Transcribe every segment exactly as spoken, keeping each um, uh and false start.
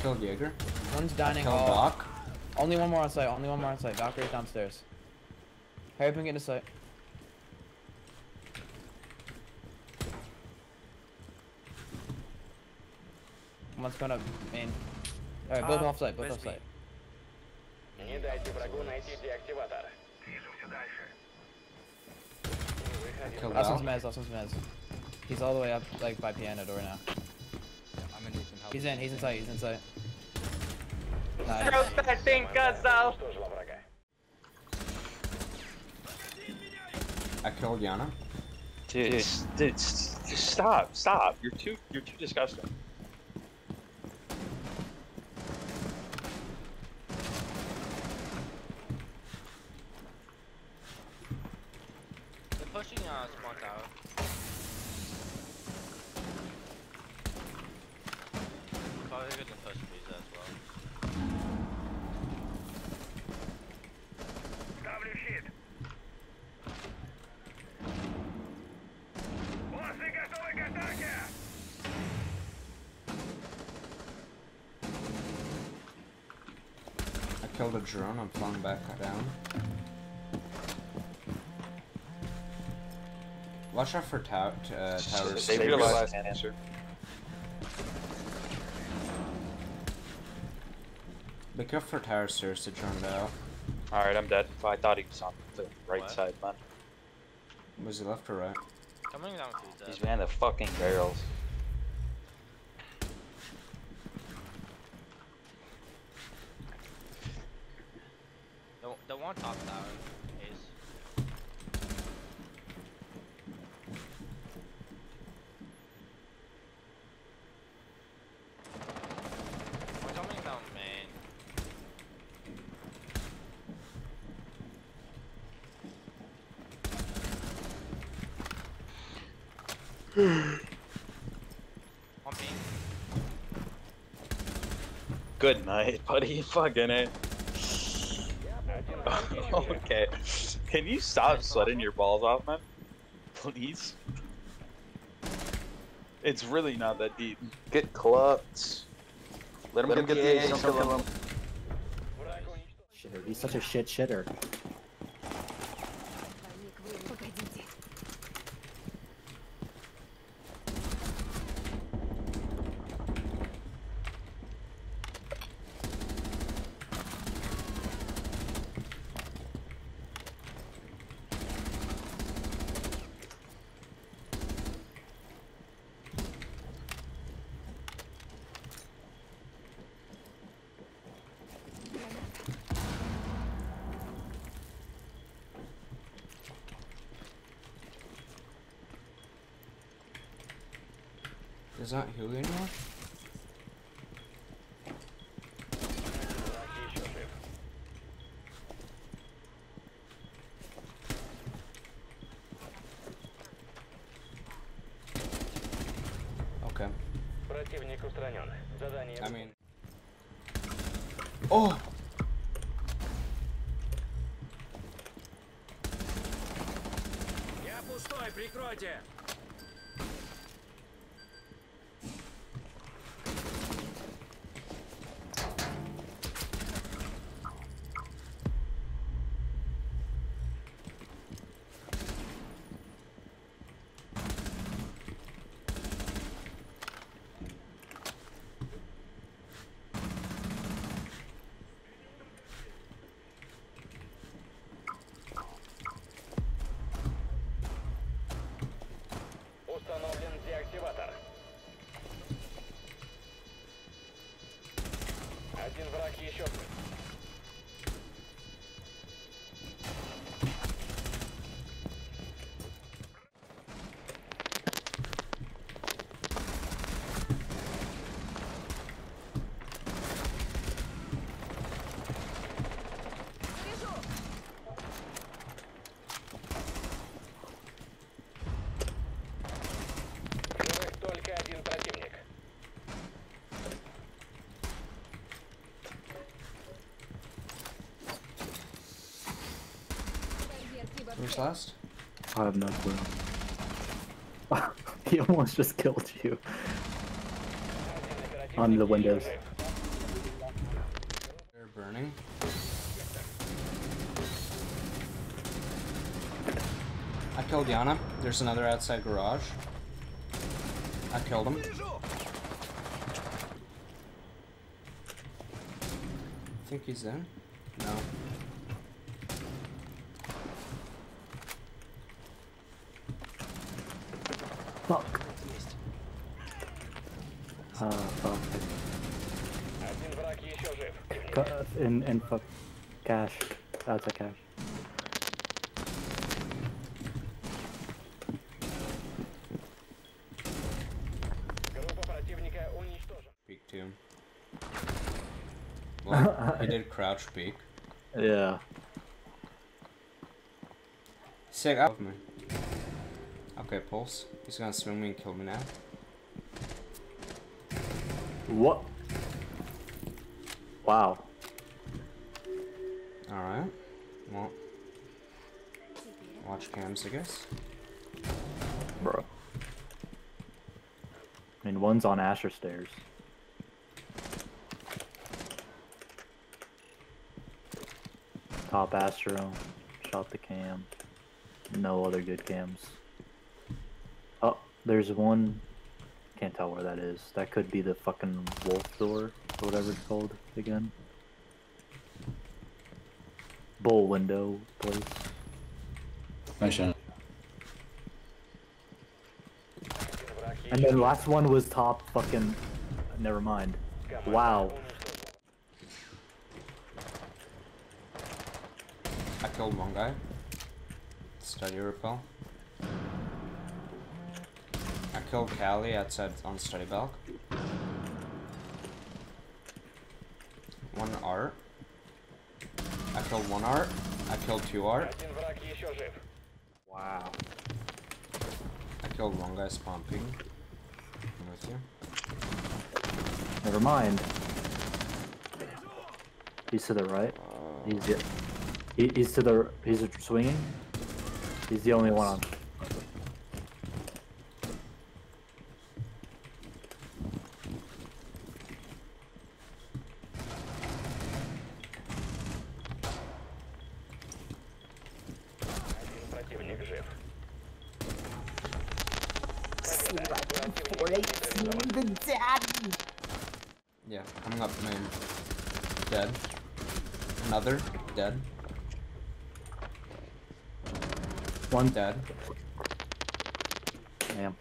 killed Jaeger. One's dining Killed hall. Doc. Only one more on site. Only one more on site. Valkyrie's downstairs. Hurry up and get into site. One's going up main. Alright, both Um, off site. Both where's off me? site. Не дайте врагу найти деактиватор. Вижу все дальше. Killed Last Doc. one's mez. Last one's mez. He's all the way up, like by piano door now. I'm gonna need some help. He's in. He's in sight. He's in sight. Nice. Rotating casal. Уничтожила врага. I killed Yana. Dude, s- dude, s- just stop, stop. You're too, you're too disgusting. They're pushing uh, spawn tower. Probably gonna push Breeze as well. Ставлю щит. Боссы готовы к атаке! I killed a drone. I'm falling back down. Watch out for tow uh, towers. They realized answer. Be careful for tower stairs to drone out. Alright, I'm dead. I thought he was on the right What? side, man. Was he left or right? Coming down to He's death. behind the fucking barrels. The, the one top tower is. We're coming down main. One ping. Good night, buddy. Fucking it. Okay. Can you stop sweating your balls off, man? Please? It's really not that deep. Get clucked. Let him Let him get get the the A, A, don't don't kill kill him. him. Shitter. He's such a shit shitter. Погодите. Is that Julio anymore? Враг еще жив. Okay. Противник устранен. Задание. I mean. Oh! Я пустой, прикройте. Установлен деактиватор. Один враг еще. Живых только один противник. Who's last? I have no clue. He almost just killed you. Один оперативник On the еще windows. жив. running. I killed Yana. There's another outside garage. I killed him. I think he's in. No. Fuck. Uh, fuck. Один враг еще жив. Ca- In, in fuck. Cash. That's a cash. Группа противника уничтожена. Peek too. Well, he did crouch peek. Yeah. Sick out of me. Okay, Pulse. He's gonna swing me and kill me now. What? Wow. Alright. Well. Watch cams, I guess. Bro. I mean, one's on Asher stairs. Top Astro. Shot the cam. No other good cams. Oh, there's one. Can't tell where that is. That could be the fucking wolf door, or whatever it's called again. Bull window place. Nice shot. And then last one was top fucking. Never mind. Wow. I killed one guy. Study repel. I killed Callie outside on study balk. One art. I killed one art. I killed two art. Один враг еще жив. Wow. I killed one guy spawn ping. I'm with you. Never mind. He's to the right. He's the, he, he's to the he's swinging. He's the only one on. Один противник жив. Yeah, coming up main. Dead. Another. Dead. One Dead. Damn.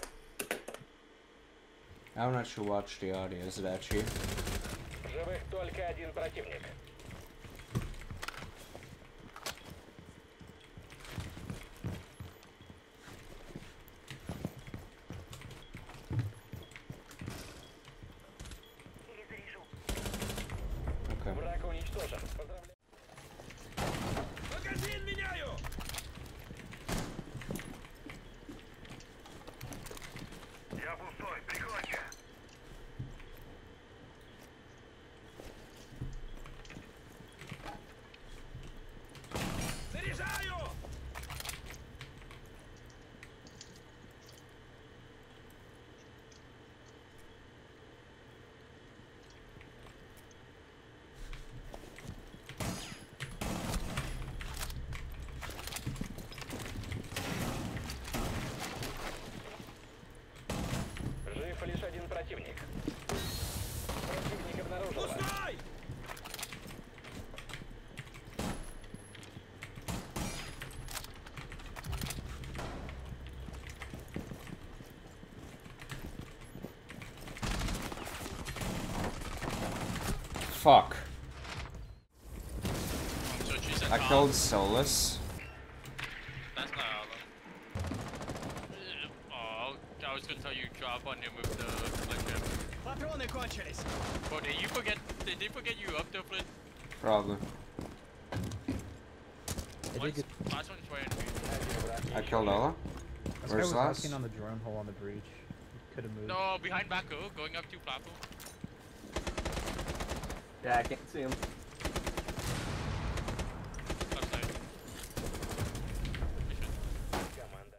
I'm not sure watch the audio, is it actually? Живых только один противник. Okay. Враг уничтожен. Поздравляю. Магазин меняю! Я пустой, приходите. Заряжаю! Жив лишь один противник. Противник обнаружен. Пустой! Fuck. So she's at I top. killed Solus. That's not all of them. Oh, I was gonna tell you drop on him with the flip. Патроны кончились! Bro, did you forget? Did they forget you up there, Flint? Probably. One's, last one's right in me. I killed Ella. This guy Where's was last? hacking on the drone hole on the breach. Could have moved. No, behind Baku, going up to platform. Yeah, I can't see him.